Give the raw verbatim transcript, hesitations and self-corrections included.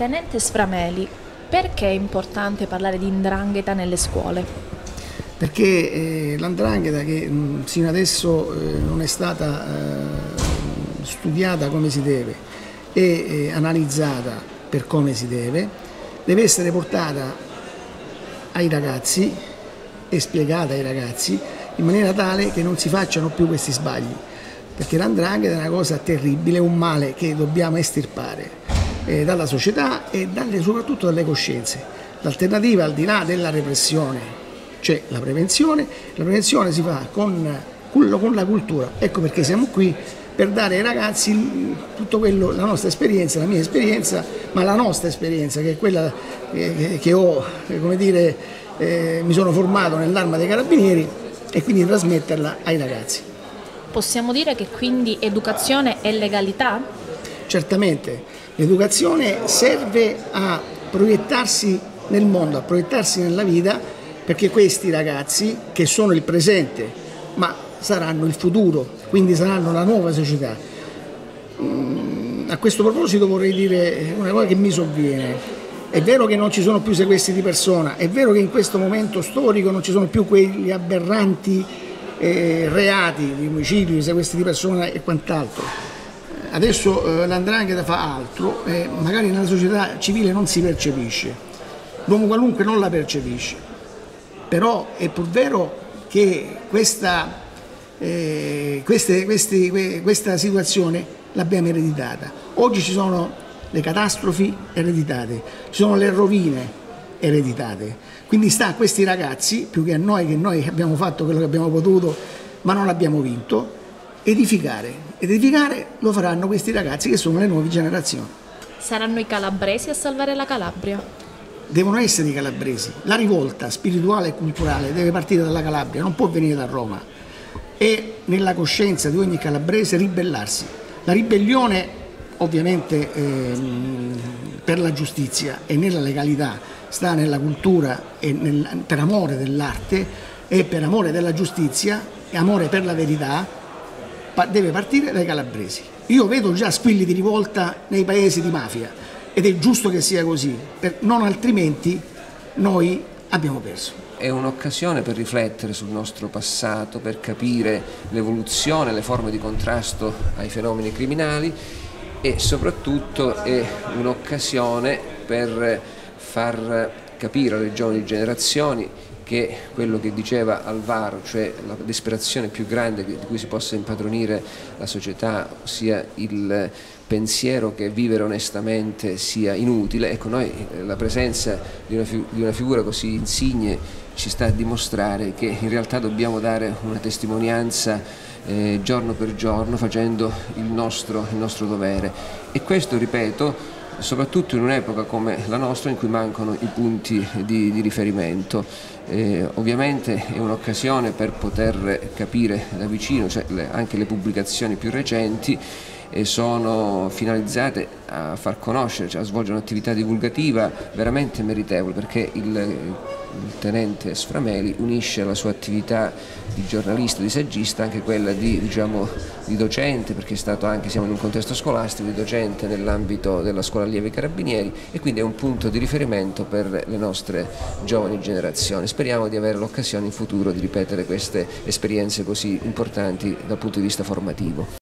Tenente Sframeli, perché è importante parlare di 'ndrangheta nelle scuole? Perché eh, l'andrangheta, che mh, sino adesso eh, non è stata eh, studiata come si deve e eh, analizzata per come si deve, deve essere portata ai ragazzi e spiegata ai ragazzi in maniera tale che non si facciano più questi sbagli, perché l'andrangheta è una cosa terribile, un male che dobbiamo estirpare eh, dalla società e dalle, soprattutto dalle coscienze. L'alternativa, al di là della repressione, c'è la prevenzione. La prevenzione si fa con, con la cultura. Ecco perché siamo qui, per dare ai ragazzi tutto quello, la nostra esperienza, la mia esperienza, ma la nostra esperienza, che è quella che, che ho, come dire, eh, mi sono formato nell'Arma dei Carabinieri, e quindi trasmetterla ai ragazzi. Possiamo dire che quindi educazione è legalità? Certamente, l'educazione serve a proiettarsi nel mondo, a proiettarsi nella vita, perché questi ragazzi, che sono il presente, ma saranno il futuro, quindi saranno la nuova società. A questo proposito vorrei dire una cosa che mi sovviene. È vero che non ci sono più sequestri di persona, è vero che in questo momento storico non ci sono più quegli aberranti eh, reati di omicidio, di sequestri di persona e quant'altro. Adesso eh, l'andrangheta fa altro, e magari nella società civile non si percepisce, l'uomo qualunque non la percepisce, però è pur vero che questa, eh, queste, questi, questa situazione l'abbiamo ereditata. Oggi ci sono le catastrofi ereditate, ci sono le rovine ereditate, quindi sta a questi ragazzi, più che a noi, che noi abbiamo fatto quello che abbiamo potuto ma non abbiamo vinto, edificare, ed edificare lo faranno questi ragazzi che sono le nuove generazioni. Saranno i calabresi a salvare la Calabria? Devono essere i calabresi. La rivolta spirituale e culturale deve partire dalla Calabria, non può venire da Roma, e nella coscienza di ogni calabrese ribellarsi. La ribellione ovviamente ehm, per la giustizia e nella legalità sta nella cultura e nel, per amore dell'arte e per amore della giustizia e amore per la verità, pa- deve partire dai calabresi. Io vedo già squilli di rivolta nei paesi di mafia ed è giusto che sia così, per, non altrimenti noi abbiamo perso. È un'occasione per riflettere sul nostro passato, per capire l'evoluzione, le forme di contrasto ai fenomeni criminali, e soprattutto è un'occasione per far capire alle giovani generazioni che quello che diceva Alvaro, cioè la disperazione più grande di cui si possa impadronire la società, ossia il pensiero che vivere onestamente sia inutile. Ecco, noi la presenza di una, di una figura così insigne ci sta a dimostrare che in realtà dobbiamo dare una testimonianza Eh, giorno per giorno, facendo il nostro, il nostro dovere, e questo, ripeto, soprattutto in un'epoca come la nostra in cui mancano i punti di, di riferimento. Eh, ovviamente è un'occasione per poter capire da vicino, cioè le, anche le pubblicazioni più recenti eh, sono finalizzate a far conoscere, cioè a svolgere un'attività divulgativa veramente meritevole, perché il, il tenente Sframeli unisce alla sua attività di giornalista, di saggista, anche quella di, diciamo, di docente, perché è stato anche, siamo in un contesto scolastico, di docente nell'ambito della scuola allievi carabinieri, e quindi è un punto di riferimento per le nostre giovani generazioni. Speriamo di avere l'occasione in futuro di ripetere queste esperienze così importanti dal punto di vista formativo.